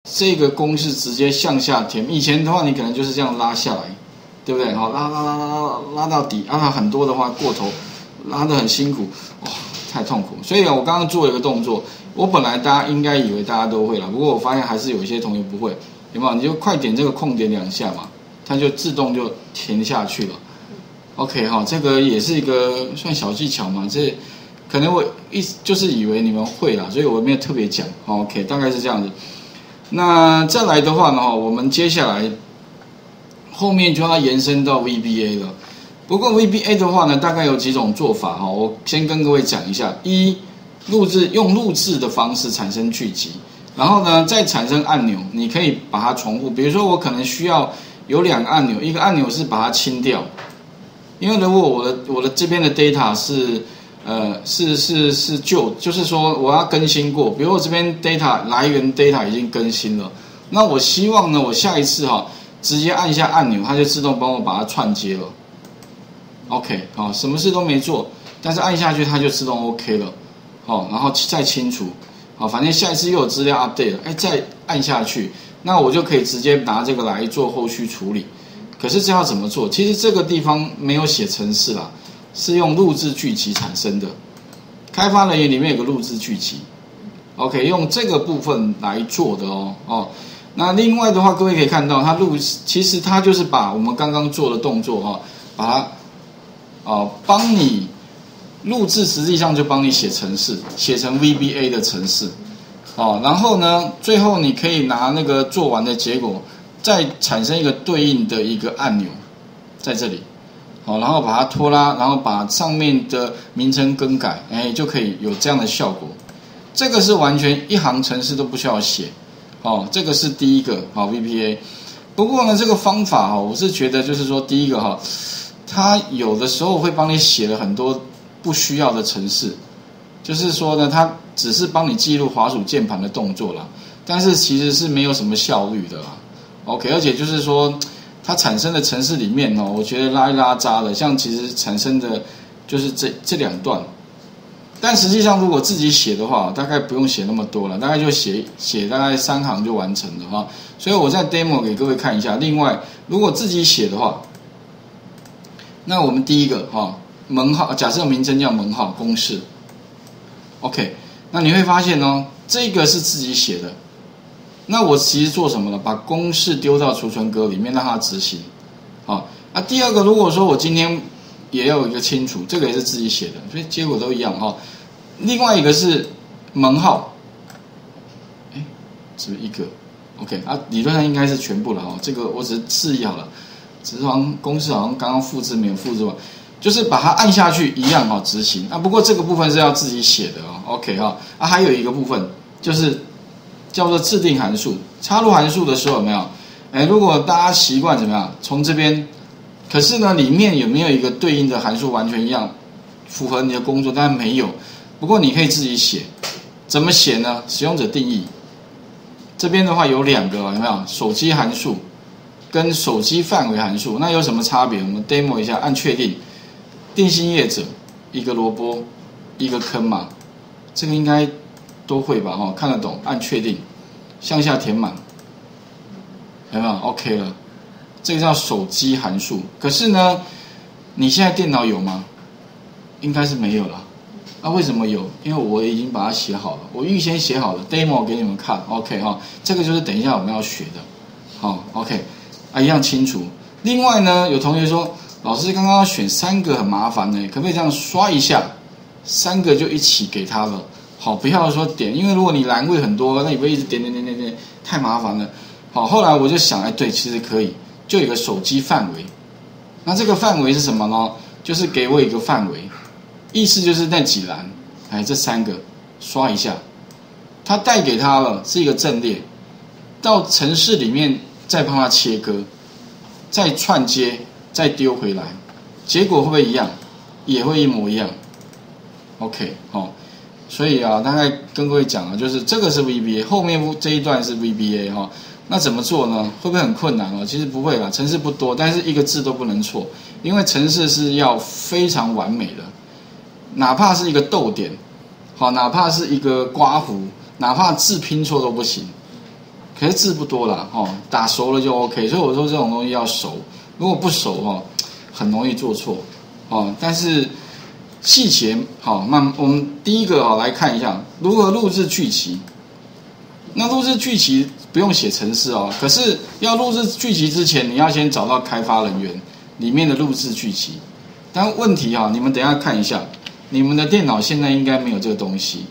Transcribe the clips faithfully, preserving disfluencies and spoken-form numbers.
这个公式直接向下填。以前的话，你可能就是这样拉下来，对不对？好，拉拉拉拉拉拉到底，拉到很多的话过头，拉得很辛苦，哇，太痛苦。所以啊，我刚刚做了一个动作，我本来大家应该以为大家都会了，不过我发现还是有一些同学不会，有没有？你就快点这个空点两下嘛，它就自动就填下去了。OK 哈，这个也是一个算小技巧嘛，这可能我一就是以为你们会啦，所以我没有特别讲。OK， 大概是这样子。那再来的话呢，我们接下来后面就要延伸到 V B A 了。不过 V B A 的话呢，大概有几种做法哈，我先跟各位讲一下。一，录制用录制的方式产生剧集，然后呢再产生按钮，你可以把它重复。比如说我可能需要有两个按钮，一个按钮是把它清掉。因为如果我的我的这边的 data 是呃是是是旧，就是说我要更新过，比如我这边 data 来源 data 已经更新了，那我希望呢，我下一次哈、哦、直接按一下按钮，它就自动帮我把它串接了。OK， 好、哦，什么事都没做，但是按下去它就自动 OK 了，好、哦，然后再清除，好、哦，反正下一次又有资料 update 了，哎，再按下去，那我就可以直接拿这个来做后续处理。可是这要怎么做？其实这个地方没有写程式啦，是用录制剧集产生的。开发人员里面有个录制剧集 ，OK， 用这个部分来做的哦。哦，那另外的话，各位可以看到，它录其实它就是把我们刚刚做的动作哈、哦，把它哦帮你录制，实际上就帮你写程式，写成 V B A 的程式。哦，然后呢，最后你可以拿那个做完的结果。再产生一个对应的一个按钮，在这里，好，然后把它拖拉，然后把上面的名称更改，哎，就可以有这样的效果。这个是完全一行程式都不需要写，哦，这个是第一个，好 V B A。不过呢，这个方法哈，我是觉得就是说，第一个哈，它有的时候会帮你写了很多不需要的程式，就是说呢，它只是帮你记录滑鼠键盘的动作啦，但是其实是没有什么效率的啦。OK， 而且就是说，它产生的程式里面哦，我觉得拉一拉渣的，像其实产生的就是这这两段，但实际上如果自己写的话，大概不用写那么多了，大概就写写大概三行就完成了哈。所以我在 demo 给各位看一下。另外，如果自己写的话，那我们第一个哈门号，假设名称叫门号公式 ，OK， 那你会发现哦，这个是自己写的。那我其实做什么呢？把公式丢到储存格里面，让它执行。好，那第二个，如果说我今天也要有一个清除，这个也是自己写的，所以结果都一样哈。另外一个是门号，哎，是不是一个 ？OK 啊，理论上应该是全部了哈。这个我只是示意好了，只是好像公式好像刚刚复制没有复制完，就是把它按下去一样哈执行。啊，不过这个部分是要自己写的哦。OK 哈，啊还有一个部分就是。叫做制定函数，插入函数的时候有没有？哎，如果大家习惯怎么样？从这边，可是呢，里面有没有一个对应的函数完全一样，符合你的工作？当然没有。不过你可以自己写，怎么写呢？使用者定义这边的话有两个，有没有？手机函数跟手机范围函数，那有什么差别？我们 demo 一下，按确定，定心业者一个萝卜一个坑嘛，这个应该。都会吧哈，看得懂，按确定，向下填满，有没有 ？OK 了，这个叫手机函数。可是呢，你现在电脑有吗？应该是没有了。那、啊、为什么有？因为我已经把它写好了，我预先写好了 demo 给你们看 ，OK 哈。这个就是等一下我们要学的，好 ，OK， 啊一样清楚。另外呢，有同学说，老师刚刚要选三个很麻烦呢，可不可以这样刷一下，三个就一起给他了？好，不要说点，因为如果你栏位很多，那你会一直点点点点点，太麻烦了。好，后来我就想，哎，对，其实可以，就有一个手机范围。那这个范围是什么呢？就是给我一个范围，意思就是那几栏，哎，这三个刷一下，它带给他了是一个阵列，到程式里面再帮他切割，再串接，再丢回来，结果会不会一样？也会一模一样。OK， 好、哦。所以啊，大概跟各位讲啊，就是这个是 V B A， 后面这一段是 V B A 哈、哦。那怎么做呢？会不会很困难哦？其实不会啦，程式不多，但是一个字都不能错，因为程式是要非常完美的，哪怕是一个逗点，好，哪怕是一个刮胡，哪怕字拼错都不行。 可是字不多啦，哦，打熟了就 OK。所以我说这种东西要熟，如果不熟哦，很容易做错哦。但是细节好，慢我们第一个哦来看一下如何录制剧集。那录制剧集不用写程式哦，可是要录制剧集之前，你要先找到开发人员里面的录制剧集。但问题啊，你们等一下看一下，你们的电脑现在应该没有这个东西。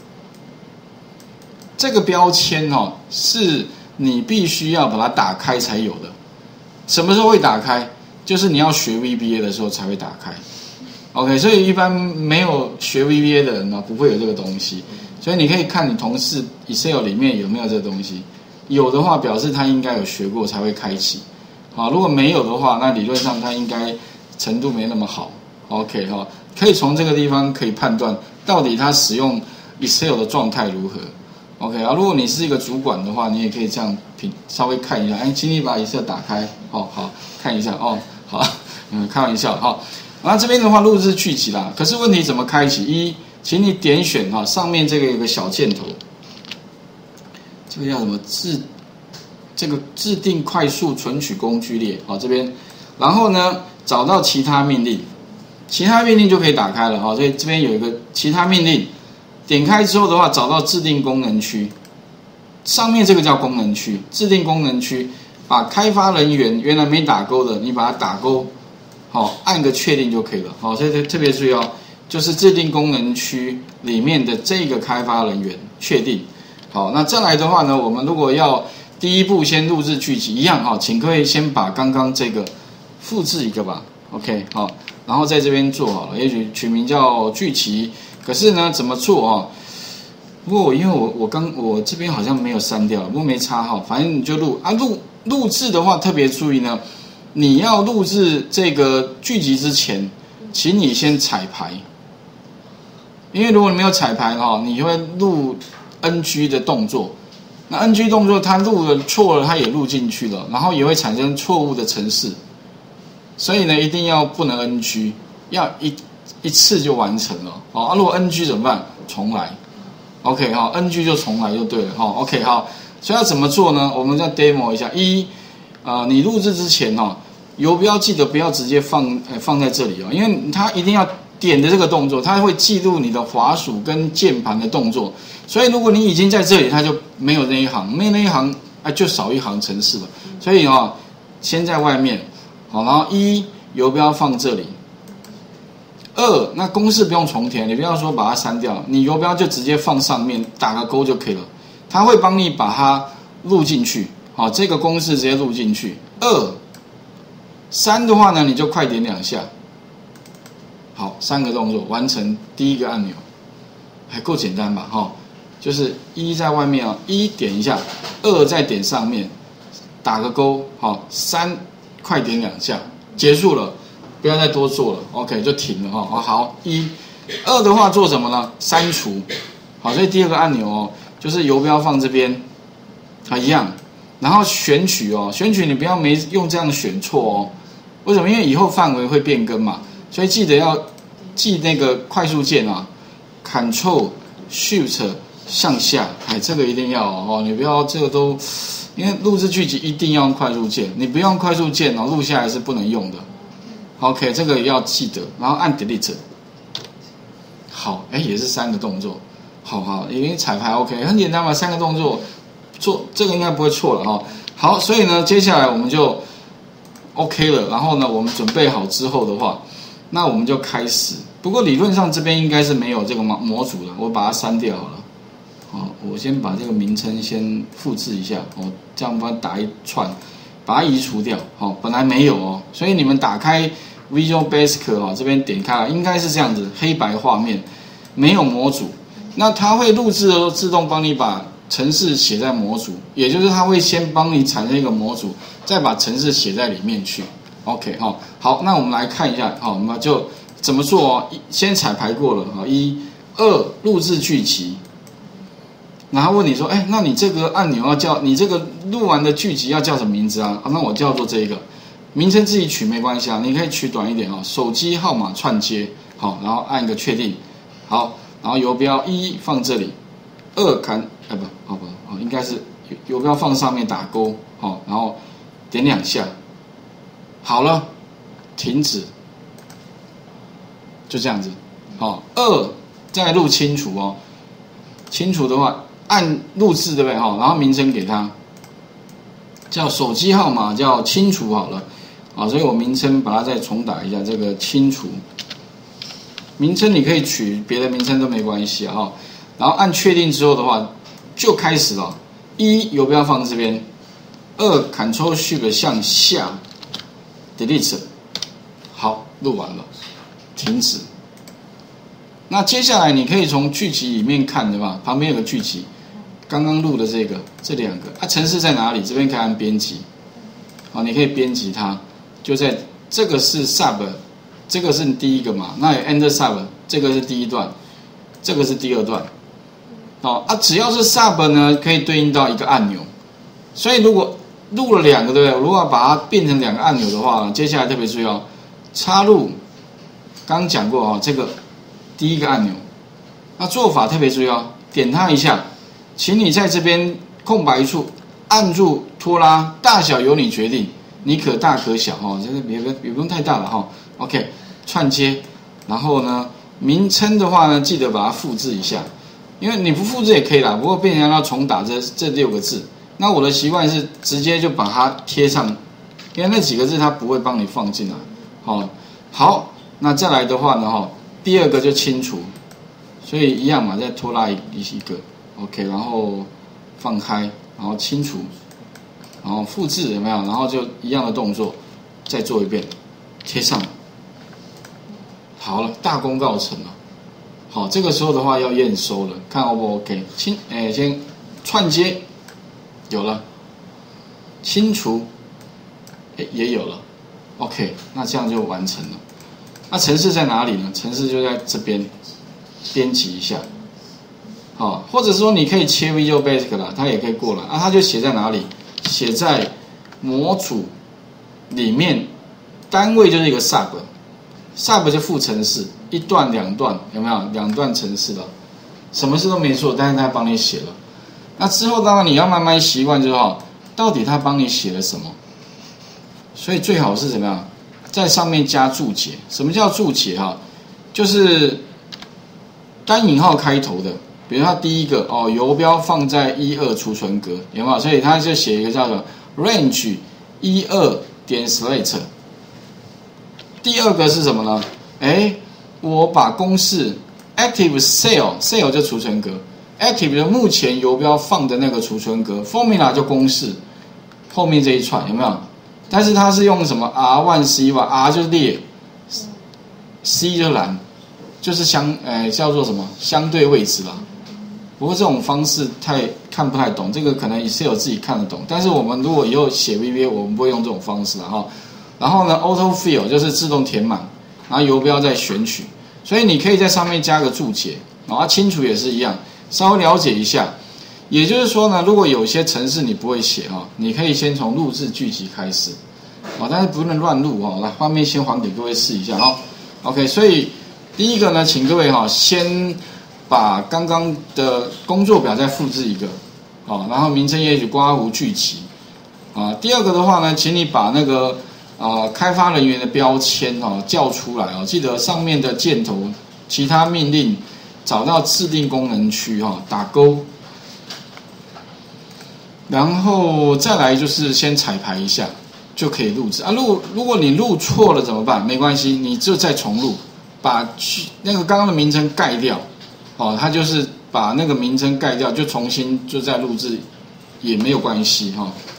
这个标签哦，是你必须要把它打开才有的。什么时候会打开？就是你要学 V B A 的时候才会打开。OK， 所以一般没有学 V B A 的人呢，不会有这个东西。所以你可以看你同事 Excel 里面有没有这个东西，有的话表示他应该有学过才会开启。好，如果没有的话，那理论上他应该程度没那么好。OK 哈，可以从这个地方可以判断到底他使用 Excel 的状态如何。OK 啊，如果你是一个主管的话，你也可以这样评稍微看一下，哎，请你把 Excel 打开，哦，好看一下哦，好，嗯，开玩笑哈。那这边的话录制剧集啦，可是问题怎么开启？一，请你点选哈上面这个有个小箭头，这个叫什么制？这个制定快速存取工具列，好这边，然后呢找到其他命令，其他命令就可以打开了哈。所以这边有一个其他命令，点开之后的话，找到制定功能区，上面这个叫功能区，制定功能区，把开发人员原来没打勾的，你把它打勾，好按个确定就可以了。好，所以特别注意哦。就是制定功能区里面的这个开发人员确定。好，那再来的话呢，我们如果要第一步先录制剧集一样哈，请各位先把刚刚这个复制一个吧 ，OK 好，然后在这边做好了，也许取名叫剧集，可是呢怎么做啊？不过我因为我我刚我这边好像没有删掉，不过没差哈，反正你就录啊录录制的话特别注意呢，你要录制这个剧集之前，请你先彩排。因为如果你没有彩排哈，你会录 N G 的动作，那 N G 动作它录了错了，它也录进去了，然后也会产生错误的程式，所以呢一定要不能 N G， 要一一次就完成了哦。啊，如果 N G 怎么办？重来 ，OK 哈 ，N G 就重来就对了哈 ，OK 好，所以要怎么做呢？我们再 demo 一下。一，呃，你录制之前哈，游标记得不要直接放呃放在这里哦，因为它一定要。点的这个动作，它会记录你的滑鼠跟键盘的动作，所以如果你已经在这里，它就没有那一行，没有那一行，啊，就少一行程式了。所以啊、哦，先在外面，好，然后一游标放这里，二那公式不用重填，你不要说把它删掉，你游标就直接放上面，打个勾就可以了，它会帮你把它录进去，好，这个公式直接录进去。二三的话呢，你就快点两下。好，三个动作完成第一个按钮，还够简单吧？哈、哦，就是一在外面啊，一点一下，二再点上面，打个勾，好、哦，三快点两下，结束了，不要再多做了 ，OK 就停了哈、哦。好，一、二的话做什么呢？删除。好，所以第二个按钮哦，就是游标放这边，啊一样，然后选取哦，选取你不要没用这样选错哦，为什么？因为以后范围会变更嘛。所以记得要记那个快速键啊 ，Control Shift 向下，哎，这个一定要哦，你不要这个都，因为录制剧集一定要用快速键，你不用快速键哦，录下来是不能用的。OK， 这个也要记得，然后按 Delete。好，哎，也是三个动作，好好，因为彩排 OK， 很简单嘛，三个动作做这个应该不会错了哈、哦。好，所以呢，接下来我们就 OK 了，然后呢，我们准备好之后的话。那我们就开始，不过理论上这边应该是没有这个模组的，我把它删掉好了。好，我先把这个名称先复制一下，我这样把它打一串，把它移除掉。好，本来没有哦，所以你们打开 Visual Basic 哦，这边点开了，应该是这样子，黑白画面，没有模组。那它会录制的时候自动帮你把程式写在模组，也就是它会先帮你产生一个模组，再把程式写在里面去。OK 哈，好，那我们来看一下，好，我们就怎么做哦？先彩排过了，好，一、二，录制剧集，然后问你说，哎，那你这个按钮要叫你这个录完的剧集要叫什么名字啊？好，那我叫做这一个，名称自己取没关系啊，你可以取短一点啊，手机号码串接，好，然后按一个确定，好，然后游标一放这里，二看，哎不，好不好，应该是游标放上面打勾，好，然后点两下，好了，停止，就这样子，好，二再录清除哦，清除的话按录制对不对？哈，然后名称给它叫手机号码叫清除好了，啊，所以我名称把它再重打一下，这个清除。名称你可以取别的名称都没关系啊，然后按确定之后的话，就开始了。一游标放这边，二 Ctrl Shift 向下 ，Delete， 好，录完了，停止。那接下来你可以从剧集里面看的吧，旁边有个剧集，刚刚录的这个，这两个啊，程式在哪里？这边可以按编辑，好，你可以编辑它，就在这个是 Sub。这个是第一个嘛，那有 Enter Sub， 这个是第一段，这个是第二段，哦啊，只要是 Sub 呢，可以对应到一个按钮，所以如果录了两个，对不对？如果把它变成两个按钮的话，接下来特别注意哦，插入，刚刚讲过哦，这个第一个按钮，那做法特别注意哦，点它一下，请你在这边空白处按住拖拉，大小由你决定，你可大可小哈，这个别别也不用太大了哈。OK， 串接，然后呢，名称的话呢，记得把它复制一下，因为你不复制也可以啦，不过变成要重打这这六个字。那我的习惯是直接就把它贴上，因为那几个字它不会帮你放进来。好，好，那再来的话呢，哈，第二个就清除，所以一样嘛，再拖拉一一个 ，OK， 然后放开，然后清除，然后复制有没有？然后就一样的动作，再做一遍，贴上。好了，大功告成了。好，这个时候的话要验收了，看 O 不 OK？ 清，哎，先串接，有了，清除，哎，也有了 ，OK， 那这样就完成了。那程式在哪里呢？程式就在这边，编辑一下。好，或者说你可以切 Visual Basic 啦，它也可以过来啊，它就写在哪里？写在模组里面，单位就是一个 sub。sub 就副程式，一段两段有没有？两段程式了，什么事都没做，但是他帮你写了。那之后当然你要慢慢习惯，就是哈，到底他帮你写了什么？所以最好是怎么样，在上面加注解。什么叫注解哈？就是单引号开头的，比如他第一个哦，游标放在一二储存格，有没有？所以他就写一个叫做 range 一二点 select。第二个是什么呢？哎，我把公式 active cell cell 就储存格 ，active 就目前游标放的那个储存格 ，formula 就公式，后面这一串有没有？但是它是用什么 R 一 C 吧 ，R 就是列 ，C 就栏，就是相呃叫做什么相对位置啦。不过这种方式太看不太懂，这个可能 Excel 自己看得懂，但是我们如果以后写 V B A， 我们不会用这种方式哈。然后呢 ，Auto Fill 就是自动填满，然后游标再选取，所以你可以在上面加个注解，然后清除也是一样，稍微了解一下。也就是说呢，如果有些程式你不会写哈，你可以先从录制剧集开始，啊，但是不能乱录哈。来，画面先还给各位试一下哈。OK， 所以第一个呢，请各位哈先把刚刚的工作表再复制一个，啊，然后名称也许刮胡剧集，啊，第二个的话呢，请你把那个啊，开发人员的标签哦叫出来哦，记得上面的箭头，其他命令找到制定功能区哈，打勾，然后再来就是先彩排一下就可以录制啊。录如果你录错了怎么办？没关系，你就再重录，把那个刚刚的名称盖掉，哦，它就是把那个名称盖掉，就重新就再录制也没有关系哈。哦